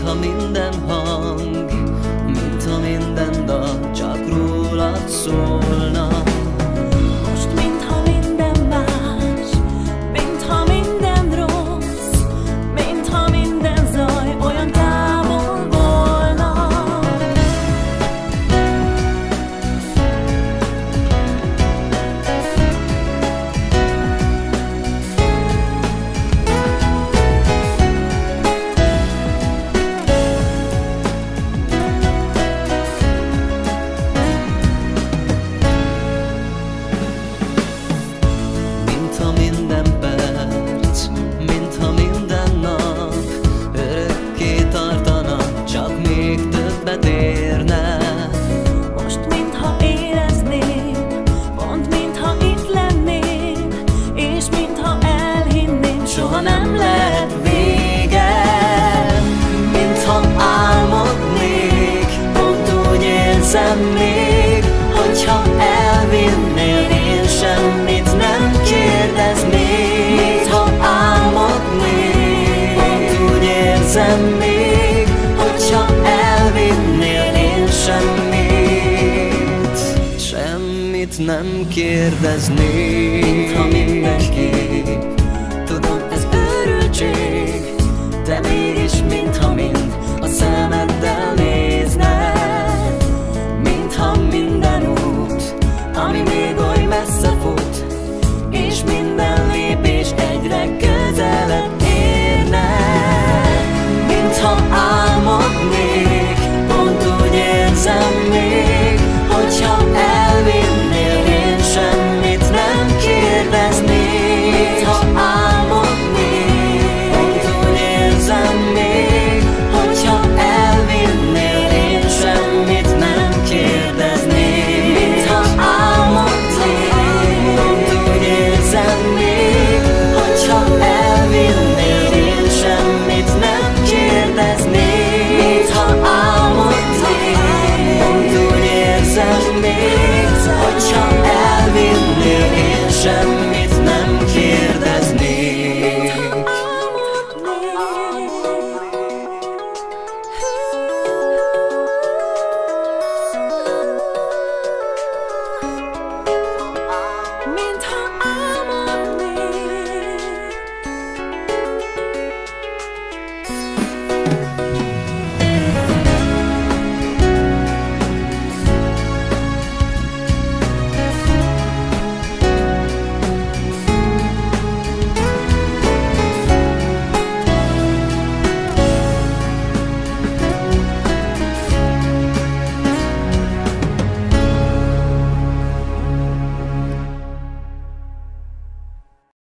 mintha minden hang, mintha minden dal csak rólad szólna. Most mintha minden más, mintha minden rossz, mintha minden zaj olyan távol volna. Mintha minden perc, mintha minden nap örökké tartana, csak még többet érne. Most mintha érezném, pont mintha itt lennél, és mintha elhinném, soha nem lehet vége. Mintha álmodnék, pont úgy érzem még, hogyha elvinnél, én semmit nem kérdeznék. Mintha álmodnék, pont úgy érzem még, hogyha elvinnél, én semmit nem kérdeznék. Mintha mindenki, tudom, ez őrültség,